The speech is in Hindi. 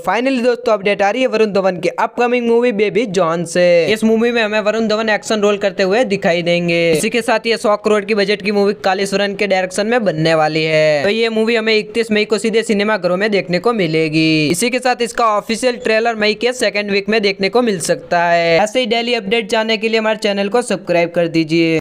फाइनली दोस्तों अपडेट आ रही है वरुण धवन की अपकमिंग मूवी बेबी जॉन से। इस मूवी में हमें वरुण धवन एक्शन रोल करते हुए दिखाई देंगे। इसी के साथ ये 100 करोड़ की बजट की मूवी कालीसवरन के डायरेक्शन में बनने वाली है। तो ये मूवी हमें 31 मई को सीधे सिनेमाघरों में देखने को मिलेगी। इसी के साथ इसका ऑफिशियल ट्रेलर मई के सेकंड वीक में देखने को मिल सकता है। ऐसे ही डेली अपडेट जानने के लिए हमारे चैनल को सब्सक्राइब कर दीजिए।